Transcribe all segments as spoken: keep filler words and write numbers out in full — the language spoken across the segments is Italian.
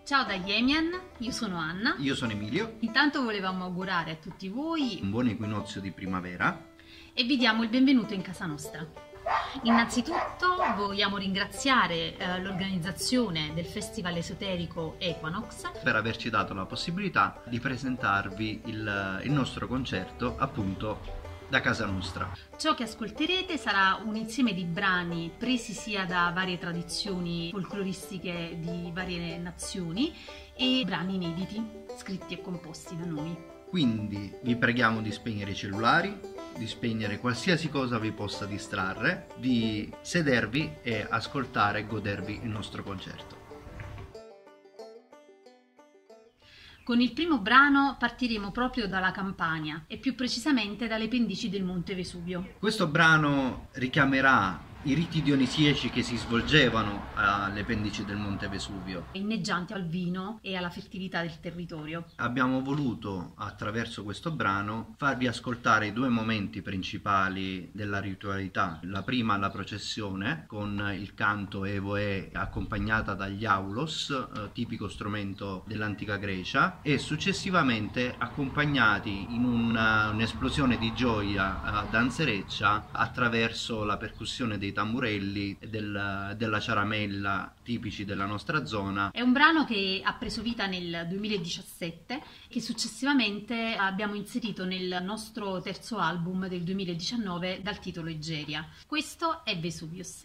Ciao da Yemian, io sono Anna. Io sono Emilio. Intanto volevamo augurare a tutti voi un buon equinozio di primavera e vi diamo il benvenuto in casa nostra. Innanzitutto vogliamo ringraziare eh, l'organizzazione del Festival Esoterico Equinox per averci dato la possibilità di presentarvi il, il nostro concerto appunto da casa nostra. Ciò che ascolterete sarà un insieme di brani presi sia da varie tradizioni folcloristiche di varie nazioni e brani inediti, scritti e composti da noi. Quindi vi preghiamo di spegnere i cellulari, di spegnere qualsiasi cosa vi possa distrarre, di sedervi e ascoltare e godervi il nostro concerto. Con il primo brano partiremo proprio dalla Campania e più precisamente dalle pendici del Monte Vesuvio. Questo brano richiamerà i riti dionisiaci che si svolgevano alle pendici del Monte Vesuvio, inneggianti al vino e alla fertilità del territorio. Abbiamo voluto attraverso questo brano farvi ascoltare i due momenti principali della ritualità. La prima, la processione con il canto Evoe accompagnata dagli aulos, eh, tipico strumento dell'antica Grecia, e successivamente accompagnati in un'esplosione di gioia eh, danzereccia attraverso la percussione dei tamburelli e del, della ciaramella tipici della nostra zona. È un brano che ha preso vita nel duemiladiciassette, che successivamente abbiamo inserito nel nostro terzo album del duemiladiciannove dal titolo Egeria. Questo è Vesuvius.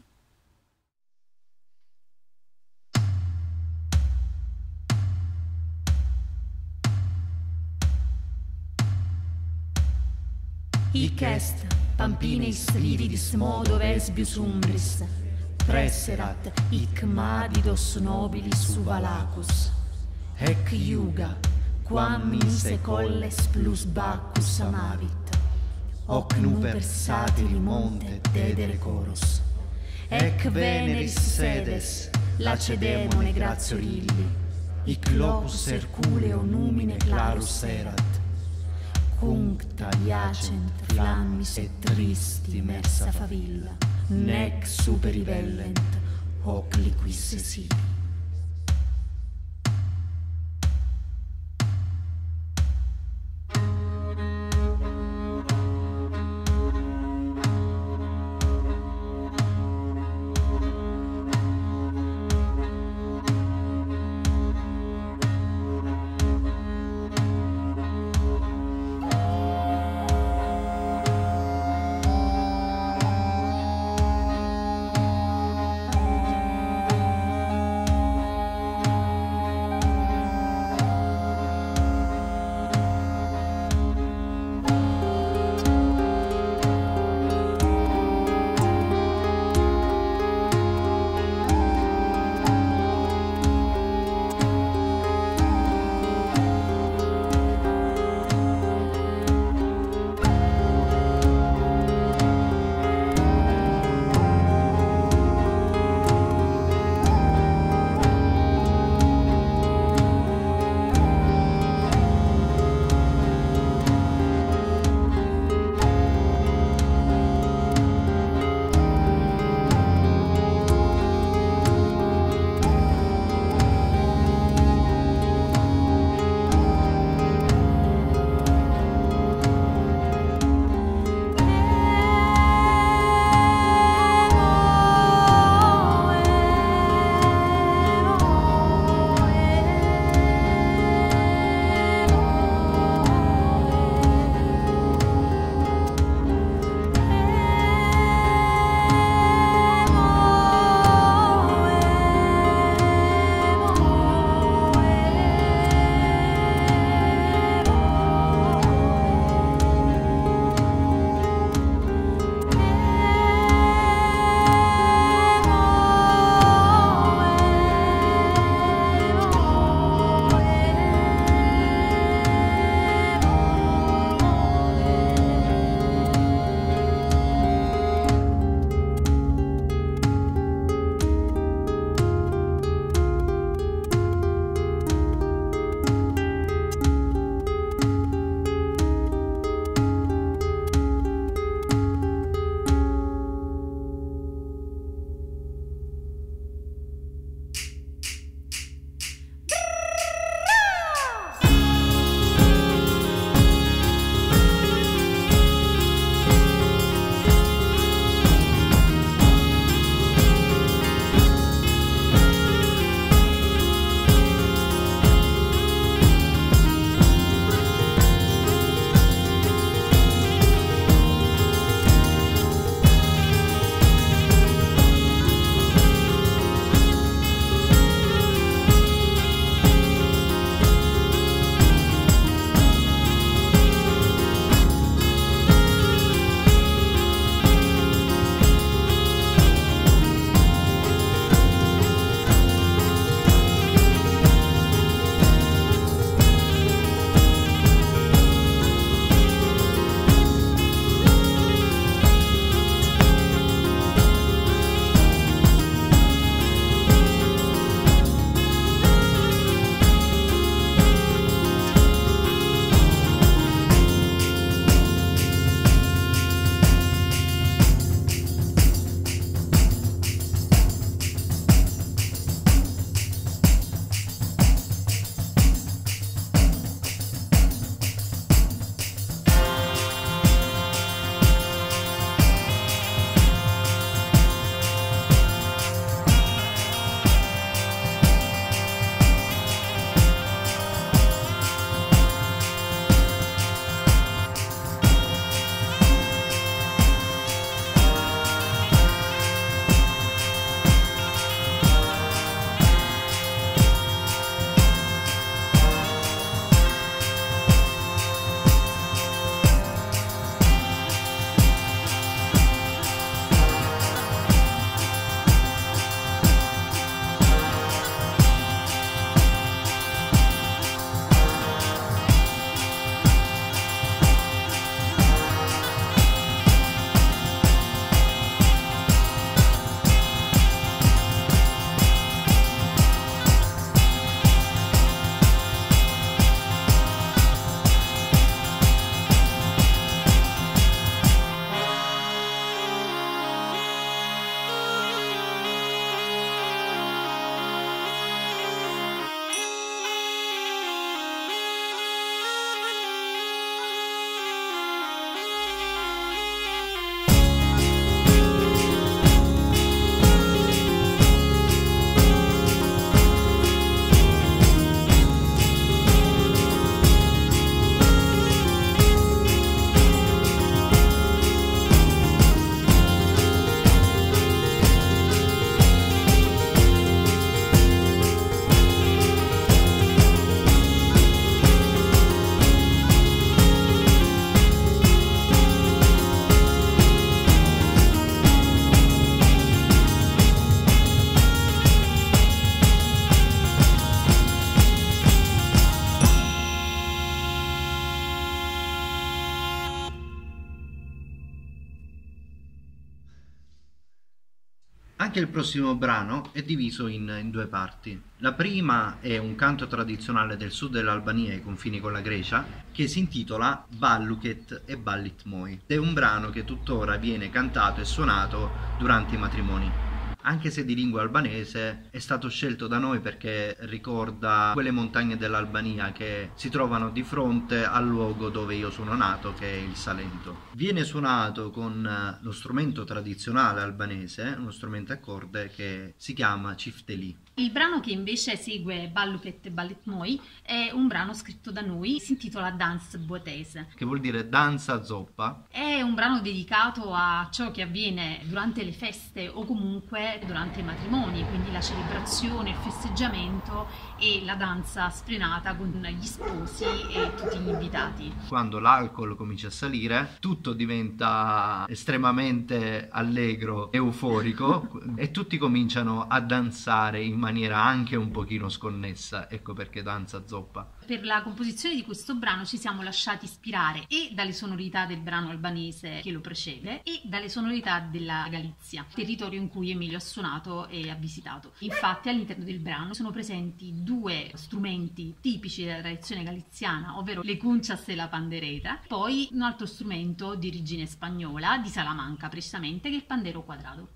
Hic est, Pampineis lividis modo Vesbius umbris, presserat hic madidos nobilis suvalacus, ec iuga, quam in secolles plus Bacchus amavit, hoc nuper satiri monte dedere coros, ec veneris sedes, lacedemone gratio illi, hic locus herculeo numine clarus erat, cuncta iacent flammis et tristi mersa favilla, nec superivellent hoc liquis sibi. Anche il prossimo brano è diviso in, in due parti. La prima è un canto tradizionale del sud dell'Albania ai confini con la Grecia che si intitola Balluket e Ballit Moi. È un brano che tuttora viene cantato e suonato durante i matrimoni. Anche se di lingua albanese, è stato scelto da noi perché ricorda quelle montagne dell'Albania che si trovano di fronte al luogo dove io sono nato, che è il Salento. Viene suonato con lo strumento tradizionale albanese, uno strumento a corde che si chiama cifteli. Il brano che invece segue Balluket e Ballit Moi è un brano scritto da noi, si intitola Dans Boetese, che vuol dire danza zoppa. È un brano dedicato a ciò che avviene durante le feste o comunque durante i matrimoni, quindi la celebrazione, il festeggiamento e la danza sfrenata con gli sposi e tutti gli invitati. Quando l'alcol comincia a salire, tutto diventa estremamente allegro, euforico e tutti cominciano a danzare in maniera anche un pochino sconnessa, ecco perché danza zoppa. Per la composizione di questo brano ci siamo lasciati ispirare e dalle sonorità del brano albanese che lo precede e dalle sonorità della Galizia, territorio in cui Emilio ha suonato e ha visitato. Infatti all'interno del brano sono presenti due strumenti tipici della tradizione galiziana, ovvero le conchas e la pandereta, poi un altro strumento di origine spagnola, di Salamanca precisamente, che è il pandero quadrado.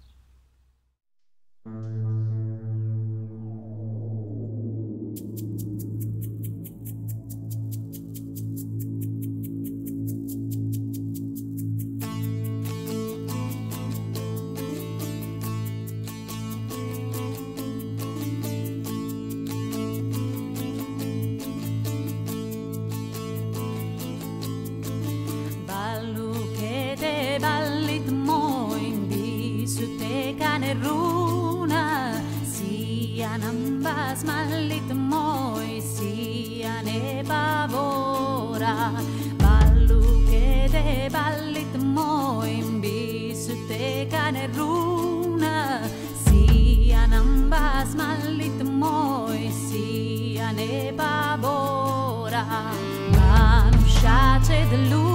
Ballit moi bisu te caneruna sia nambas mallit moi sia ne pavora ballu che te ballit moi bisu te caneruna sia nambas mallit moi sia ne pavora manusciace de lui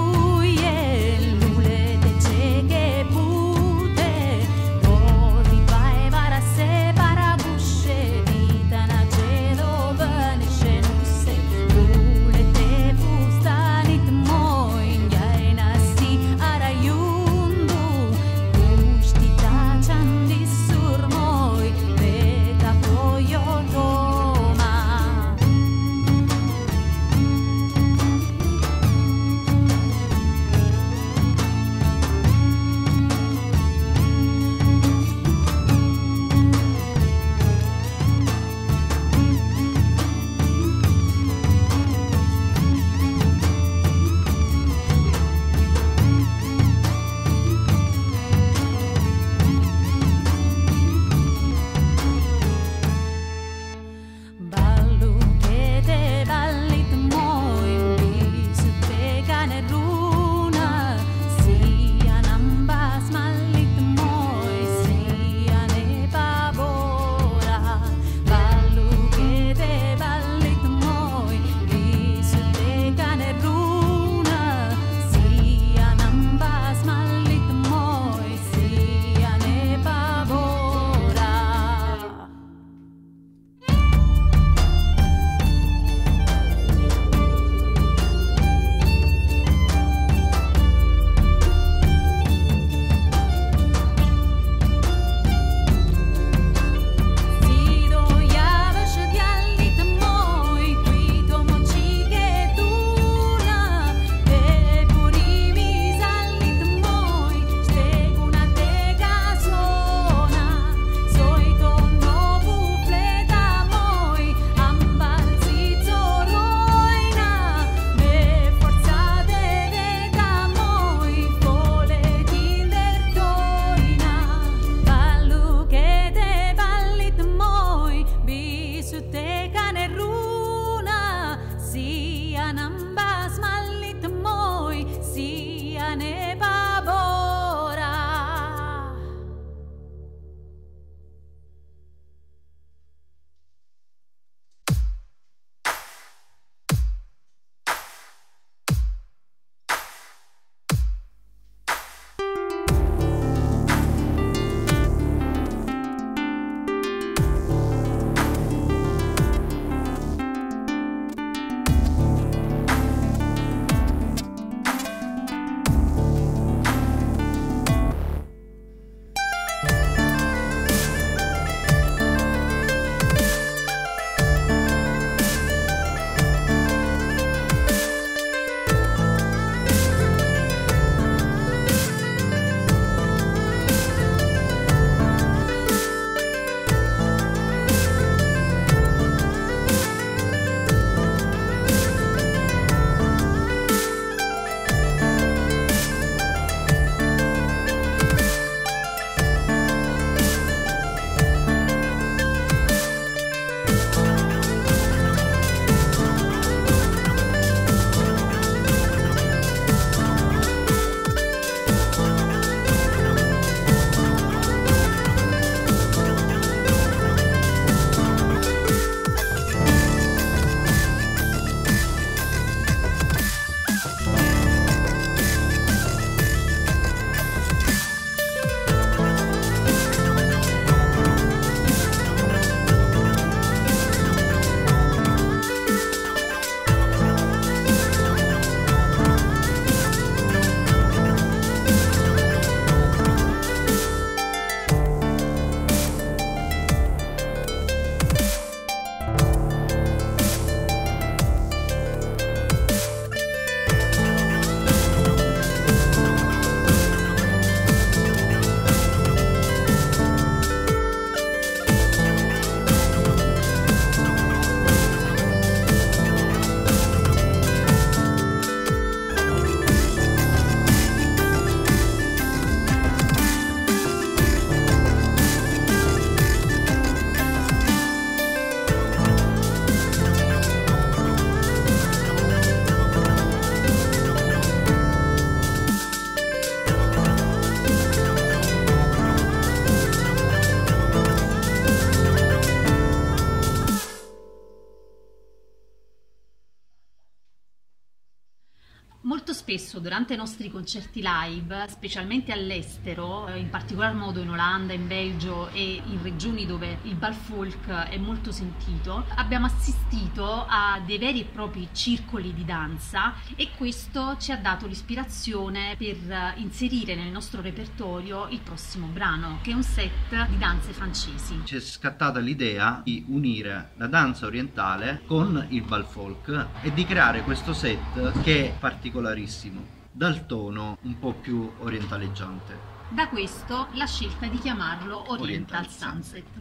spesso durante i nostri concerti live, specialmente all'estero, in particolar modo in Olanda, in Belgio e in regioni dove il bal folk è molto sentito, abbiamo assistito a dei veri e propri circoli di danza, e questo ci ha dato l'ispirazione per inserire nel nostro repertorio il prossimo brano, che è un set di danze francesi. Ci è scattata l'idea di unire la danza orientale con il bal folk e di creare questo set che è particolarissimo, dal tono un po' più orientaleggiante. Da questo la scelta di chiamarlo Oriental, Oriental Sunset. Sunset.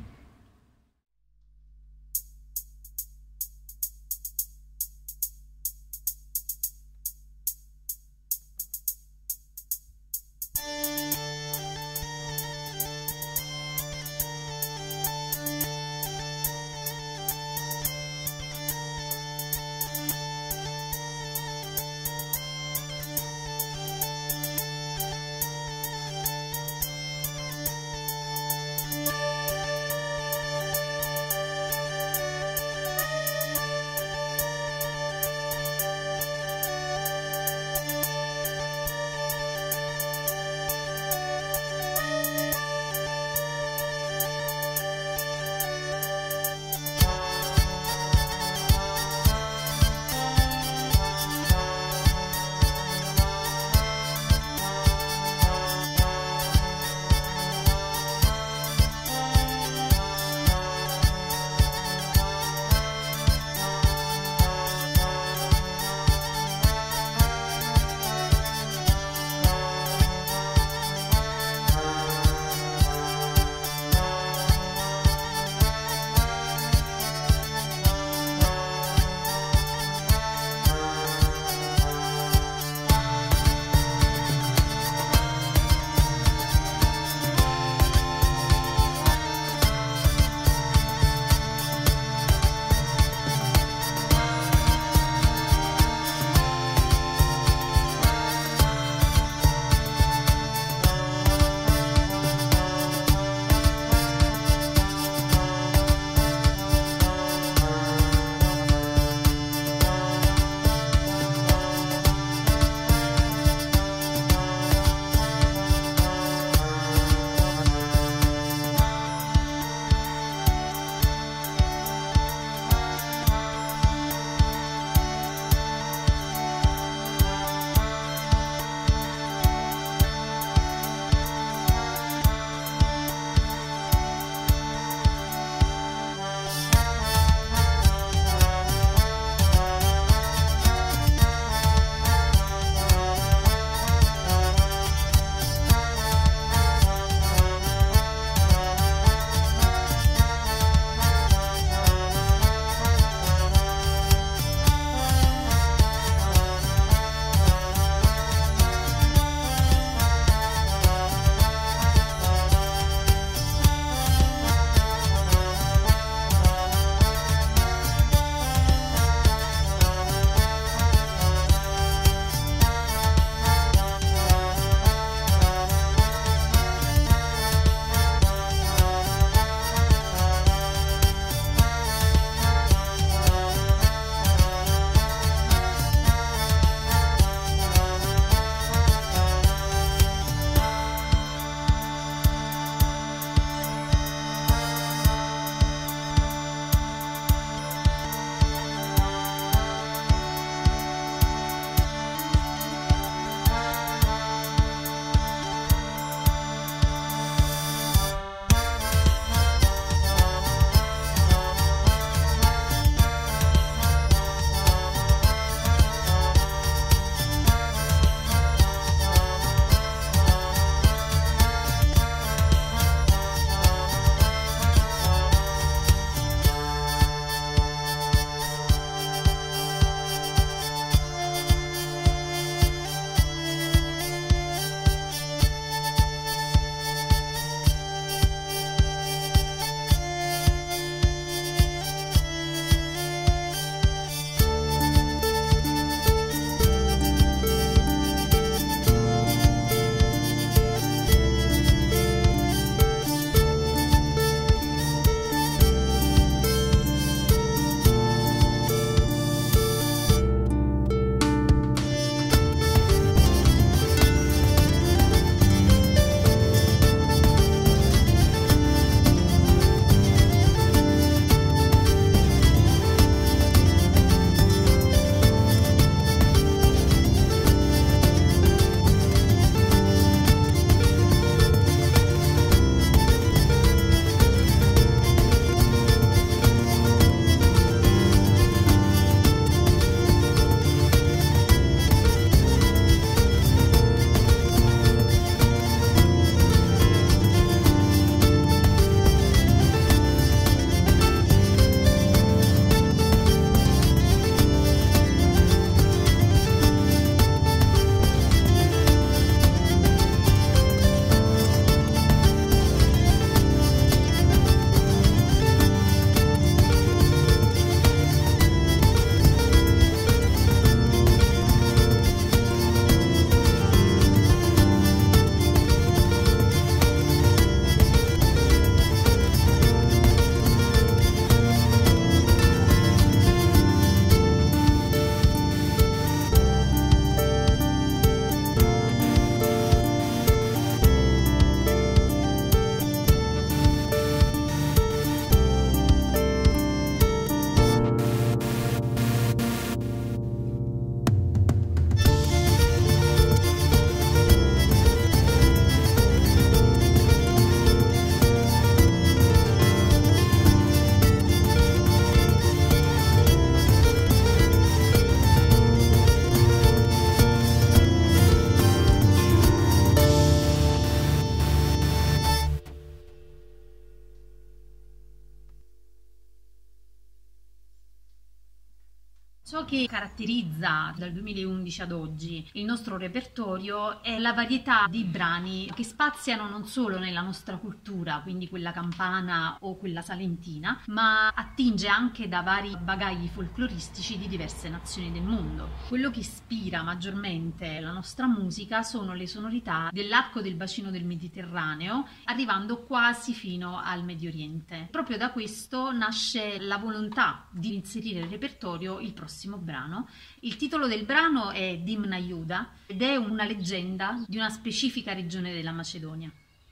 Ciò che caratterizza dal duemilaundici ad oggi il nostro repertorio è la varietà di brani che spaziano non solo nella nostra cultura, quindi quella campana o quella salentina, ma attinge anche da vari bagagli folcloristici di diverse nazioni del mondo. Quello che ispira maggiormente la nostra musica sono le sonorità dell'arco del bacino del Mediterraneo, arrivando quasi fino al Medio Oriente. Proprio da questo nasce la volontà di inserire nel repertorio il prossimo brano. Il titolo del brano è Dimna Iuda ed è una leggenda di una specifica regione della Macedonia.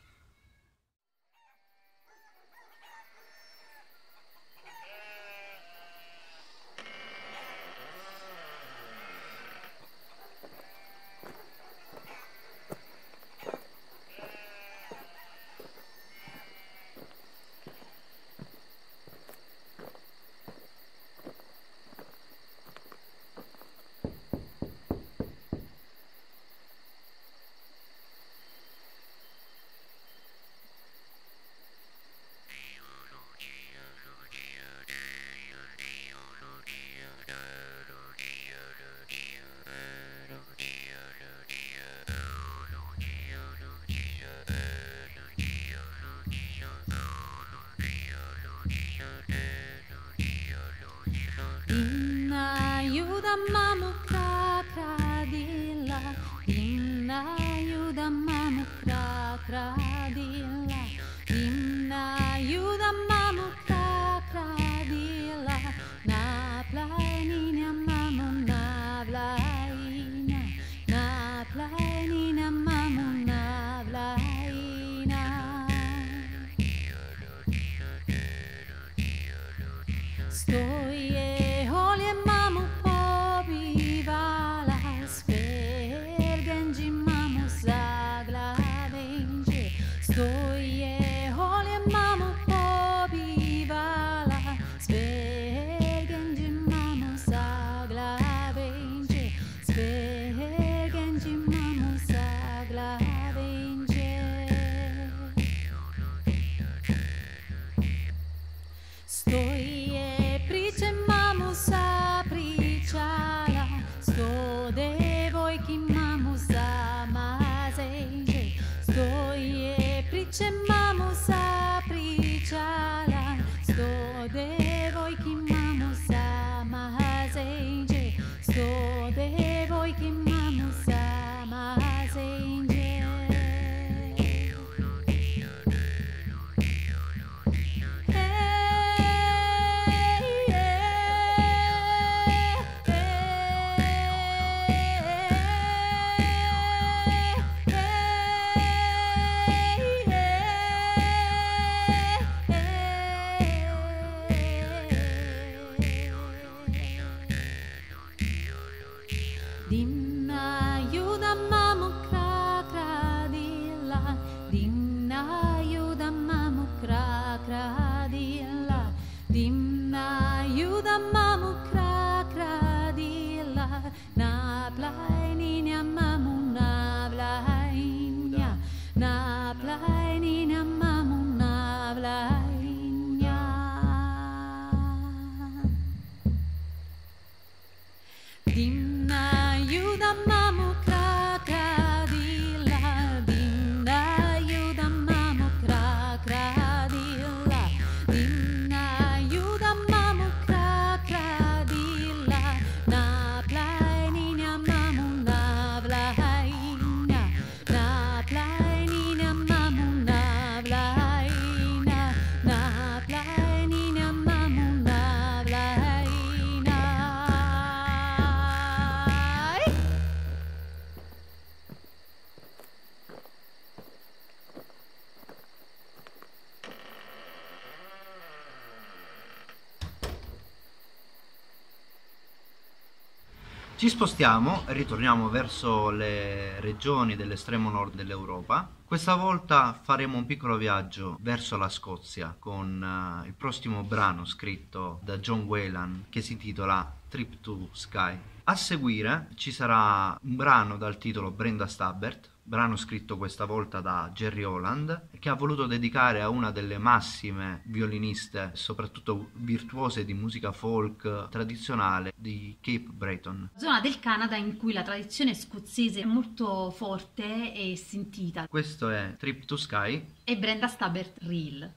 Dimna Iuda mamukra kradilla, Dimna Iuda mamukra kradilla, Dimna Iuda mamukra kradilla, na plainina mamu na vlaina, na plainina mamu na vlaina. Stoje holje mamu pobivala, svergenji mamu zaglavenje. Stoje holje mamu pobivala, svergenji mamu zaglavenje, svergenji mamu zaglavenje. Stoje priče mamu sa pričala, sto devojki mamu za mazenje. Stoje priče mamu sa pričala, sto devojki mamu za mazenje, sto devojki mamu za mazenje. Dimna Iuda mamukra kradilla, Dimna Iuda mamukra kradilla, Dimna Iuda mamukra kradilla, na plainina mamu na vlainja, na plainina mamu na vlainja. Dimna Iuda mamukra kradilla, Dimna Iuda mamukra kradilla, Dimna Iuda mamukra kradilla, na plainina mamu na vlainja, na plainina mamu na vlainja, na plainina mamu na vlainja. Ci spostiamo e ritorniamo verso le regioni dell'estremo nord dell'Europa. Questa volta faremo un piccolo viaggio verso la Scozia con uh, il prossimo brano scritto da John Whelan che si intitola Trip to Skye. A seguire ci sarà un brano dal titolo Brenda Stubbert, brano scritto questa volta da Jerry Holland, che ha voluto dedicare a una delle massime violiniste, soprattutto virtuose di musica folk tradizionale di Cape Breton. Zona del Canada in cui la tradizione scozzese è molto forte e sentita. Questo è Trip to Sky E Brenda Stubbert Reel.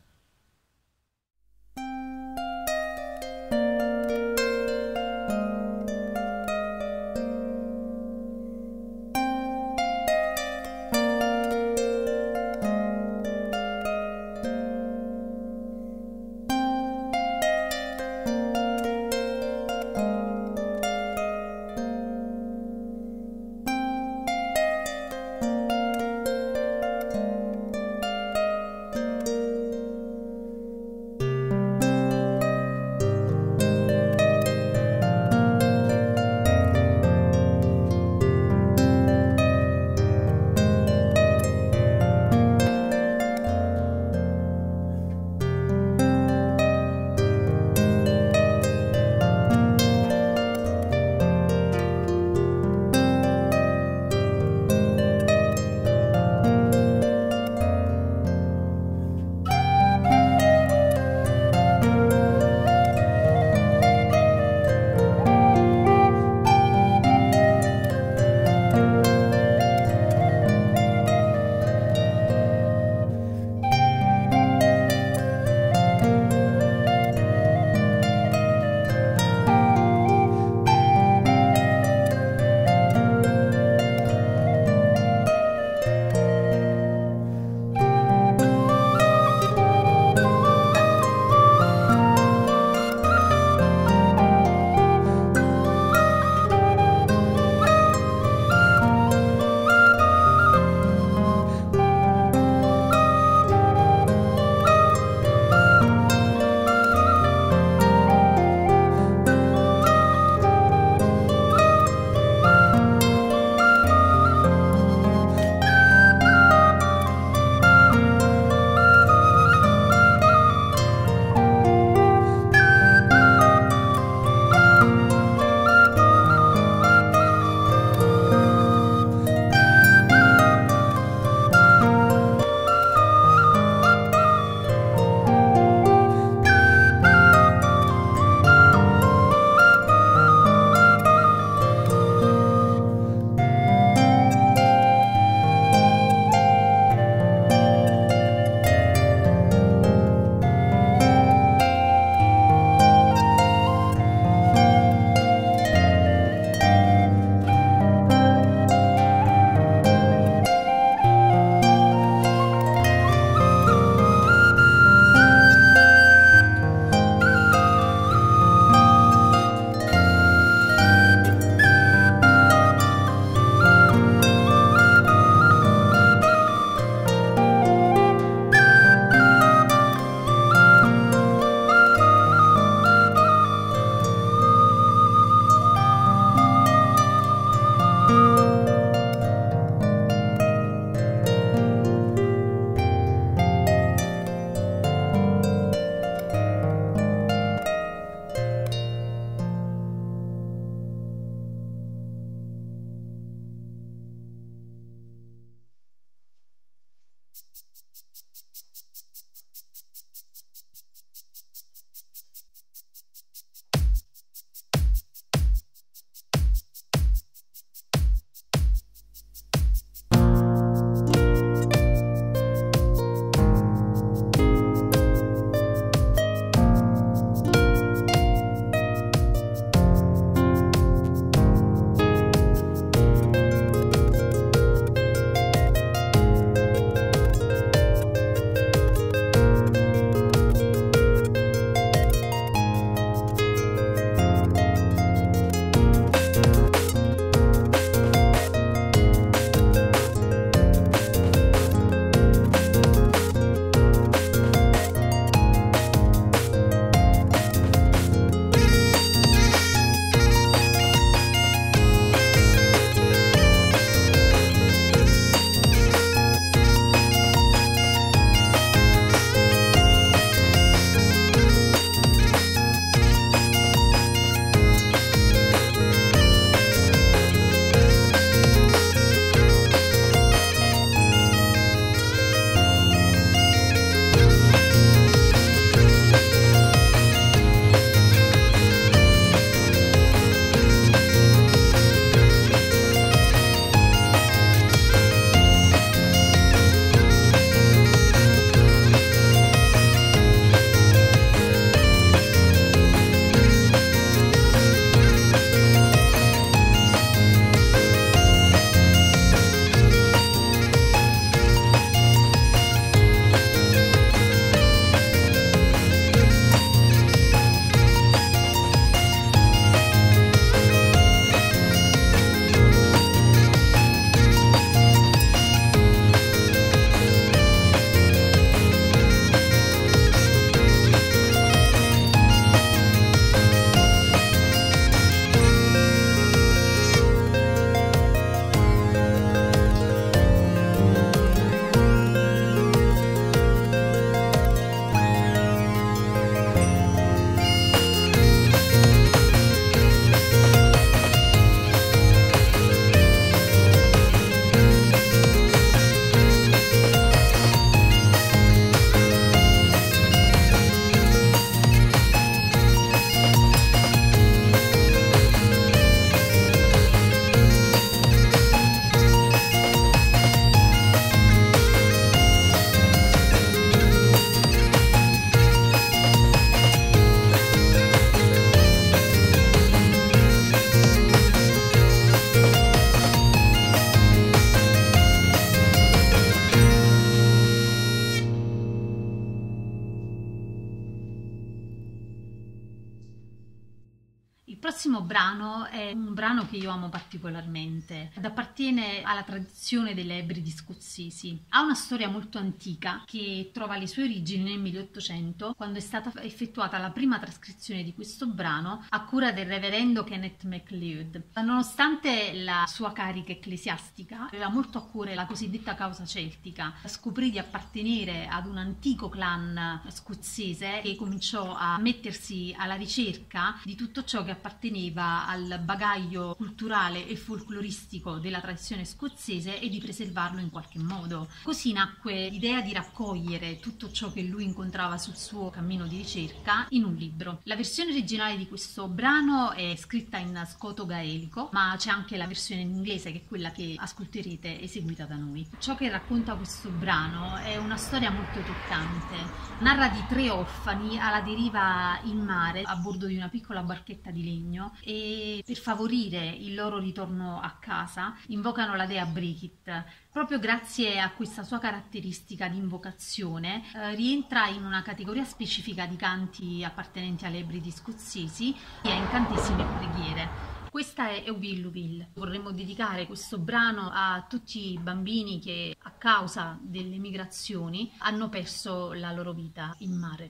Il prossimo brano è un brano che io amo particolarmente ed appartiene alla tradizione delle Ebridi scozzesi. Ha una storia molto antica che trova le sue origini nel milleottocento, quando è stata effettuata la prima trascrizione di questo brano a cura del reverendo Kenneth MacLeod. Nonostante la sua carica ecclesiastica, aveva molto a cuore la cosiddetta causa celtica. Scoprì di appartenere ad un antico clan scozzese che cominciò a mettersi alla ricerca di tutto ciò che apparteneva al bagaglio culturale e folcloristico della tradizione scozzese e di preservarlo in qualche modo. Così nacque l'idea di raccogliere tutto ciò che lui incontrava sul suo cammino di ricerca in un libro. La versione originale di questo brano è scritta in scoto gaelico, ma c'è anche la versione in inglese, che è quella che ascolterete eseguita da noi. Ciò che racconta questo brano è una storia molto toccante. Narra di tre orfani alla deriva in mare a bordo di una piccola barchetta di legno e per favorire il loro ritorno a casa invocano la dea Brigit. Proprio grazie a questa sua caratteristica di invocazione eh, rientra in una categoria specifica di canti appartenenti alle Ebridi scozzesi e a incantesimi e preghiere. Questa è Euvilluville. Vorremmo dedicare questo brano a tutti i bambini che a causa delle migrazioni hanno perso la loro vita in mare.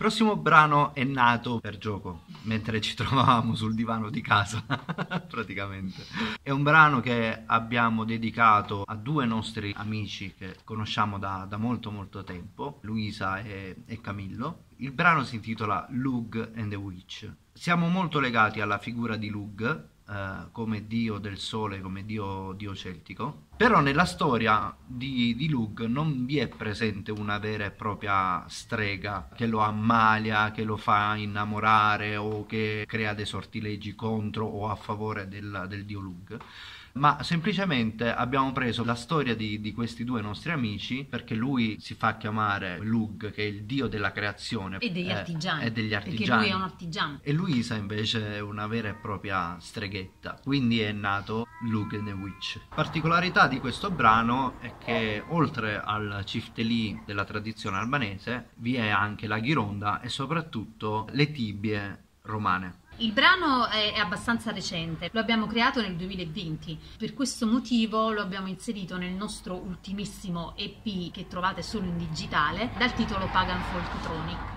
prossimo brano è nato per gioco, mentre ci trovavamo sul divano di casa, praticamente. È un brano che abbiamo dedicato a due nostri amici che conosciamo da, da molto molto tempo, Luisa e, e Camillo. Il brano si intitola Lugh and the Witch. Siamo molto legati alla figura di Lugh, Uh, come dio del sole, come dio, dio celtico, però nella storia di, di Lugh non vi è presente una vera e propria strega che lo ammalia, che lo fa innamorare o che crea dei sortilegi contro o a favore del, del dio Lugh, ma semplicemente abbiamo preso la storia di, di questi due nostri amici, perché lui si fa chiamare Lugh, che è il dio della creazione e degli eh, artigiani, e degli artigiani, perché lui è un artigiano, e Luisa invece è una vera e propria streghetta, quindi è nato Lugh and the Witch. Particolarità di questo brano è che oltre al ciftelì della tradizione albanese vi è anche la ghironda e soprattutto le tibie romane. Il brano è abbastanza recente, lo abbiamo creato nel duemilaventi, per questo motivo lo abbiamo inserito nel nostro ultimissimo E P che trovate solo in digitale dal titolo Pagan Folktronic.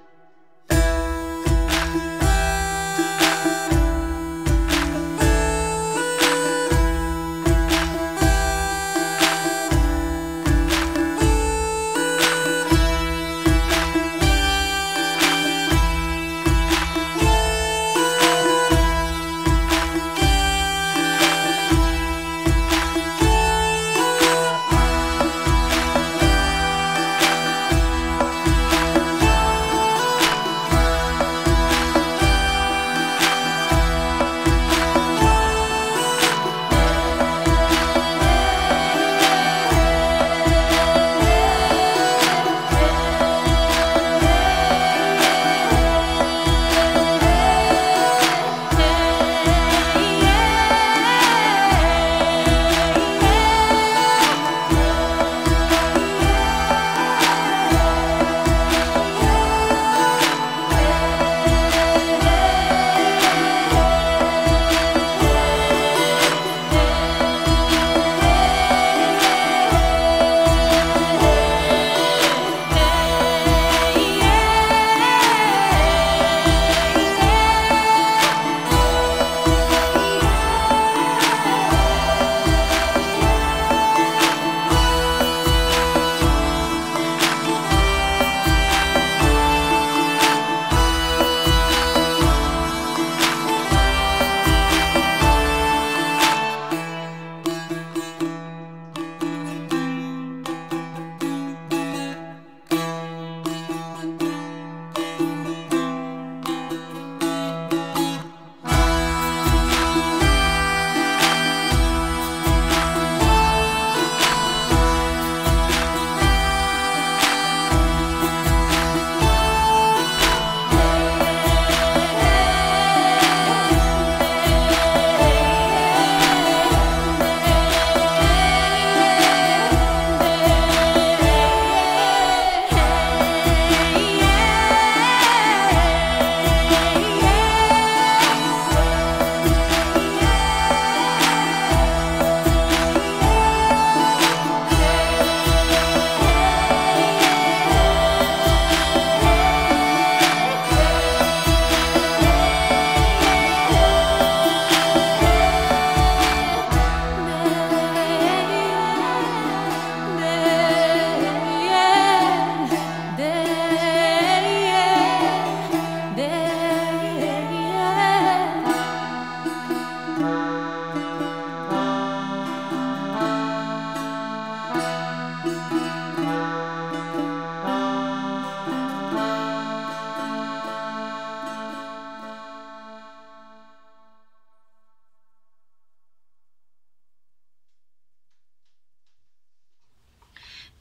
Thank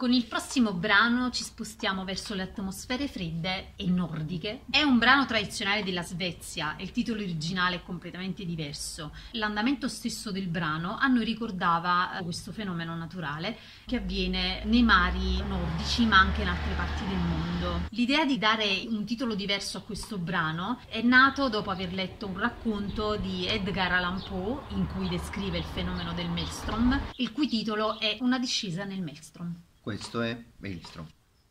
Con il prossimo brano ci spostiamo verso le atmosfere fredde e nordiche. È un brano tradizionale della Svezia, il titolo originale è completamente diverso. L'andamento stesso del brano a noi ricordava questo fenomeno naturale che avviene nei mari nordici ma anche in altre parti del mondo. L'idea di dare un titolo diverso a questo brano è nato dopo aver letto un racconto di Edgar Allan Poe in cui descrive il fenomeno del Maelstrom, il cui titolo è Una discesa nel Maelstrom. Questo è Maelstrom.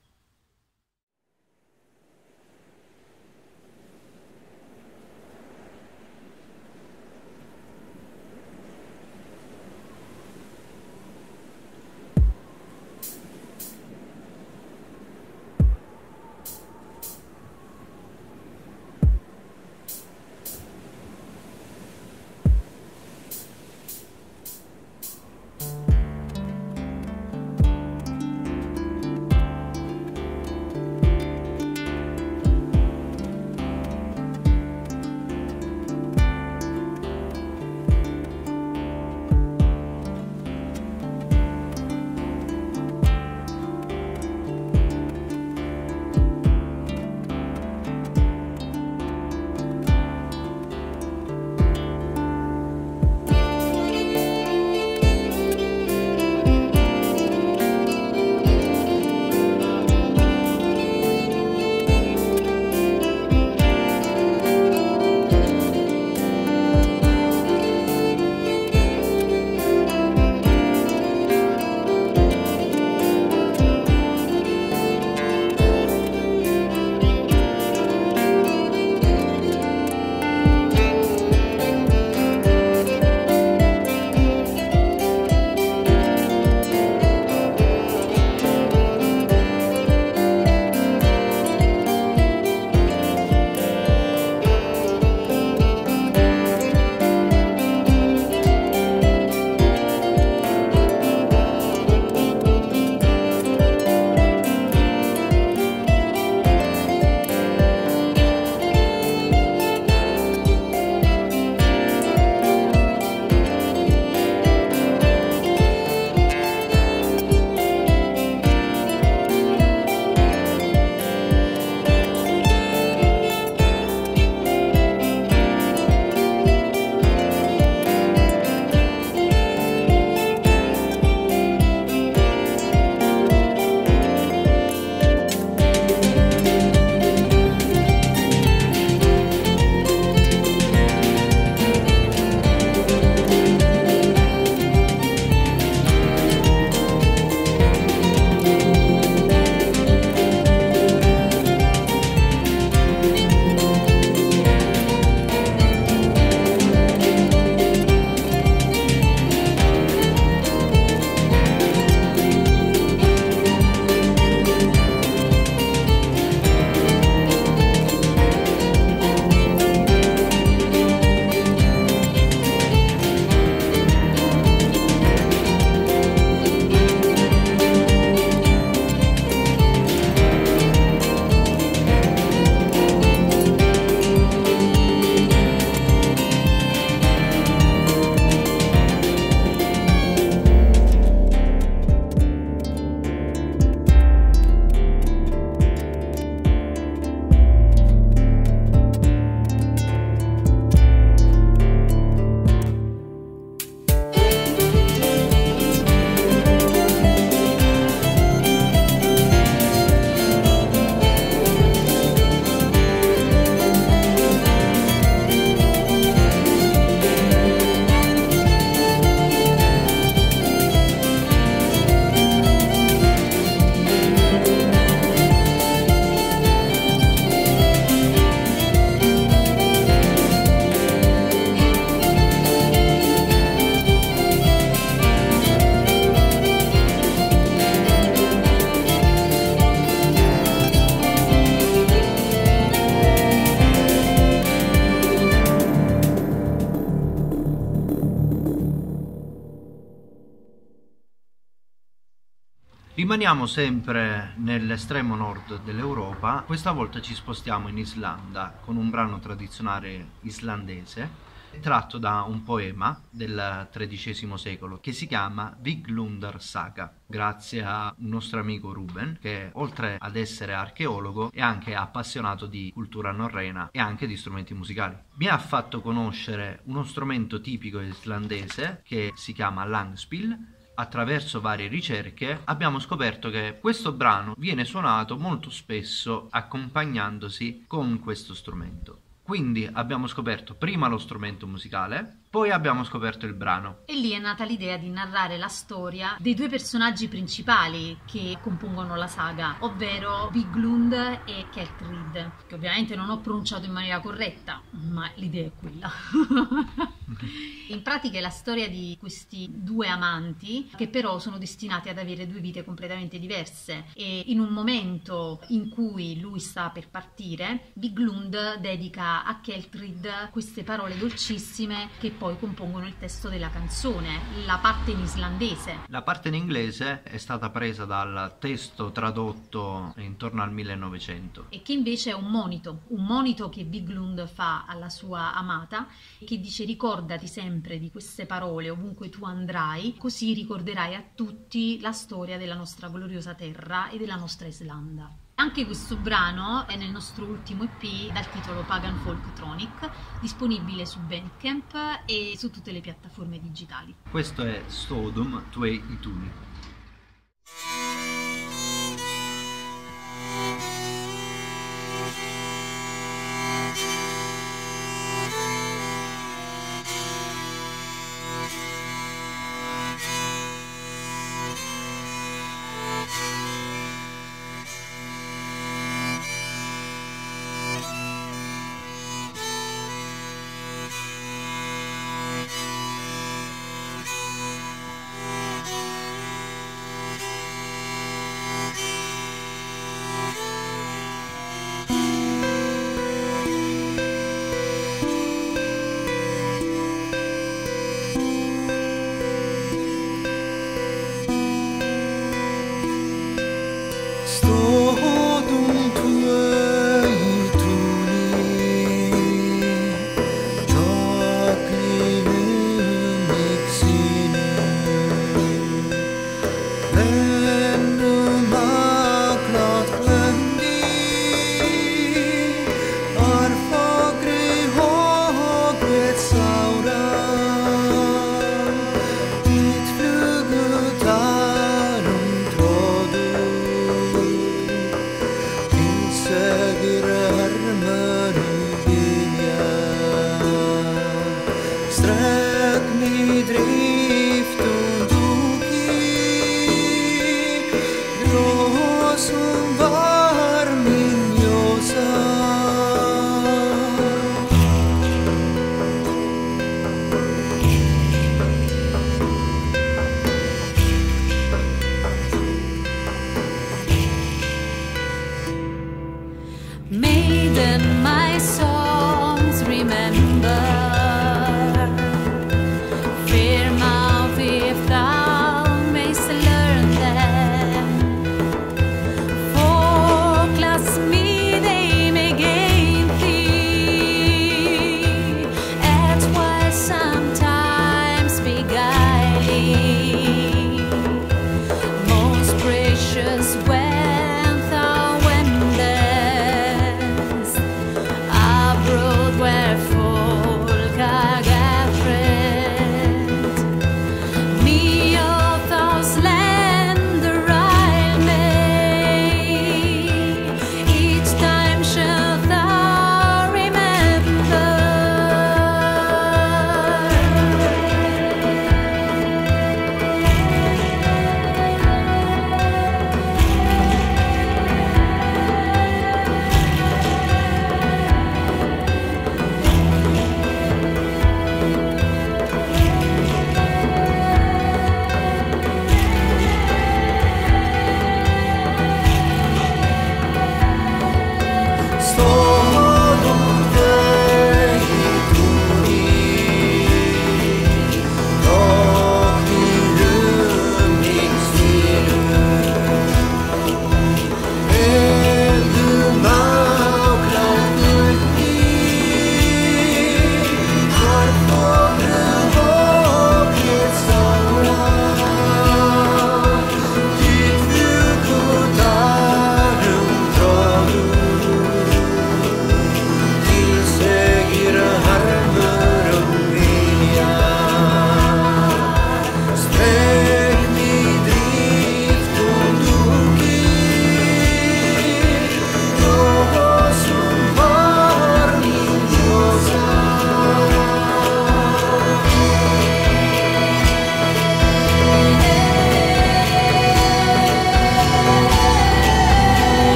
Rimaniamo sempre nell'estremo nord dell'Europa, questa volta ci spostiamo in Islanda con un brano tradizionale islandese tratto da un poema del tredicesimo secolo che si chiama Viglundar Saga, grazie a un nostro amico Ruben che, oltre ad essere archeologo, è anche appassionato di cultura norrena e anche di strumenti musicali. Mi ha fatto conoscere uno strumento tipico islandese che si chiama langspiel. Attraverso varie ricerche abbiamo scoperto che questo brano viene suonato molto spesso accompagnandosi con questo strumento. Quindi abbiamo scoperto prima lo strumento musicale, poi abbiamo scoperto il brano. E lì è nata l'idea di narrare la storia dei due personaggi principali che compongono la saga, ovvero Viglund e Keltrid, che ovviamente non ho pronunciato in maniera corretta, ma l'idea è quella. In pratica è la storia di questi due amanti che però sono destinati ad avere due vite completamente diverse, e in un momento in cui lui sta per partire, Viglund dedica a Keltrid queste parole dolcissime che poi compongono il testo della canzone, la parte in islandese. La parte in inglese è stata presa dal testo tradotto intorno al millenovecento. E che invece è un monito, un monito che Viglund fa alla sua amata, che dice: ricordati sempre di queste parole ovunque tu andrai, così ricorderai a tutti la storia della nostra gloriosa terra e della nostra Islanda. Anche questo brano è nel nostro ultimo E P dal titolo Pagan Folktronic, disponibile su Bandcamp e su tutte le piattaforme digitali. Questo è Sodom Tuei Ituni.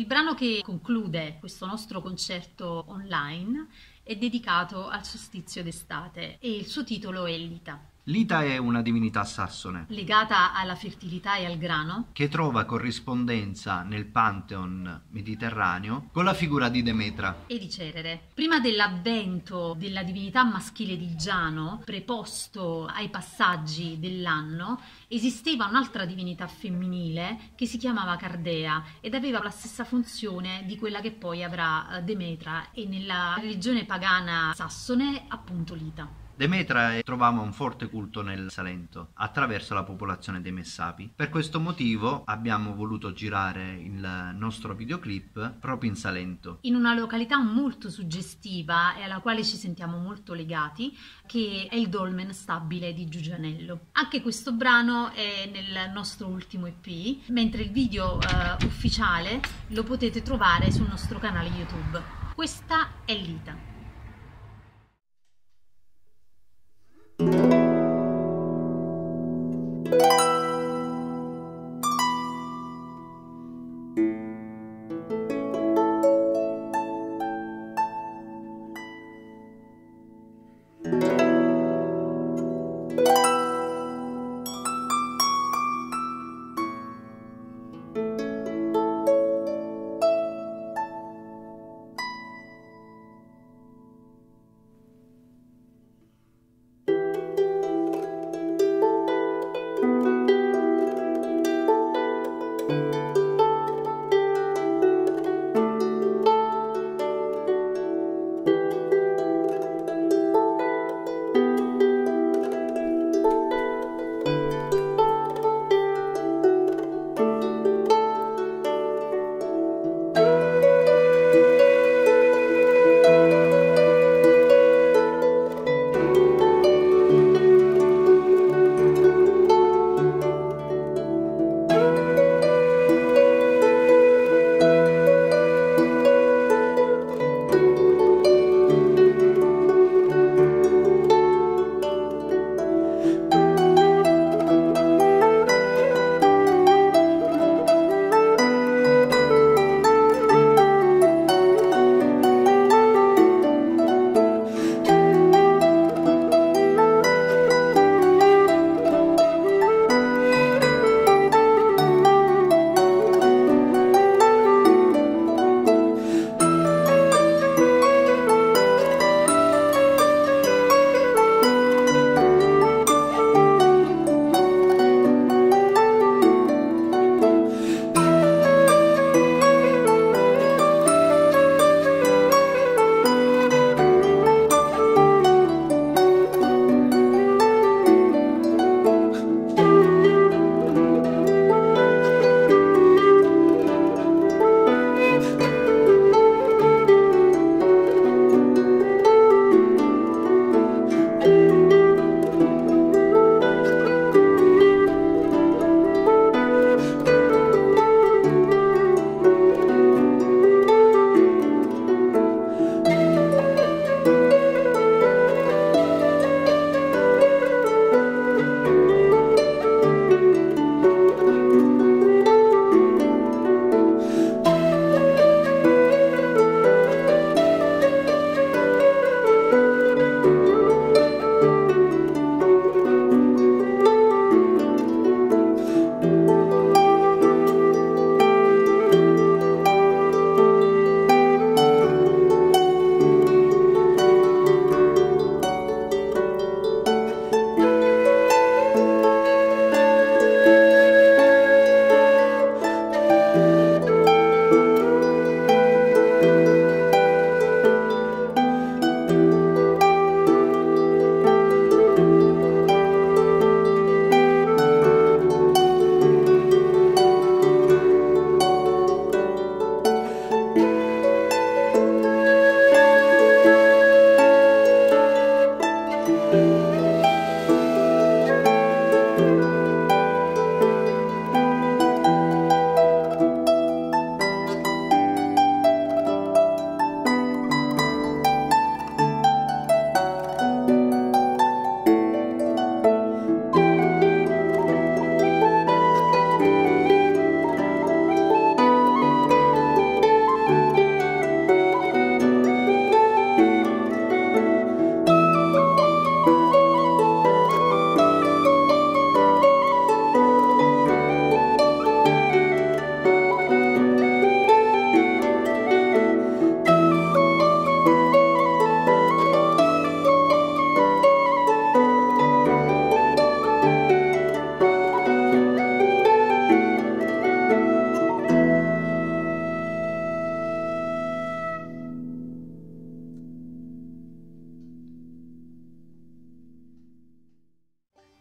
brano che conclude questo nostro concerto online è dedicato al solstizio d'estate e il suo titolo è Lita. Lita è una divinità sassone Legata alla fertilità e al grano, che trova corrispondenza nel Pantheon mediterraneo con la figura di Demetra e di Cerere. Prima dell'avvento della divinità maschile di Giano, preposto ai passaggi dell'anno, esisteva un'altra divinità femminile che si chiamava Cardea ed aveva la stessa funzione di quella che poi avrà Demetra, e nella religione pagana sassone appunto Lita. Demetra trovava un forte culto nel Salento attraverso la popolazione dei Messapi. Per questo motivo abbiamo voluto girare il nostro videoclip proprio in Salento, in una località molto suggestiva e alla quale ci sentiamo molto legati, che è il Dolmen Stabile di Giugianello. Anche questo brano è nel nostro ultimo E P, mentre il video eh, ufficiale lo potete trovare sul nostro canale YouTube. Questa è Lita.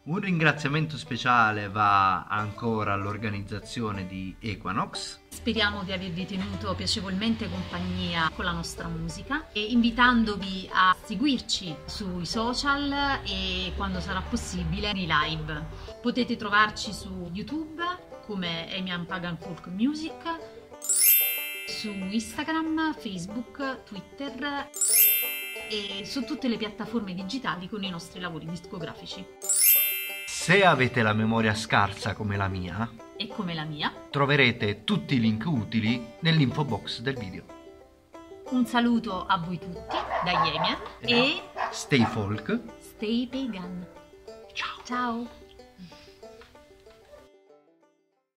Un ringraziamento speciale va ancora all'organizzazione di Equanox. Speriamo di avervi tenuto piacevolmente compagnia con la nostra musica e invitandovi a seguirci sui social e quando sarà possibile nei live. Potete trovarci su YouTube come Emian Pagan Folk Music, su Instagram, Facebook, Twitter e su tutte le piattaforme digitali con i nostri lavori discografici. Se avete la memoria scarsa come la mia, E come la mia, troverete tutti i link utili nell'info box del video. un saluto a voi tutti da Emian e Stay folk. stay pagan. Ciao! Ciao!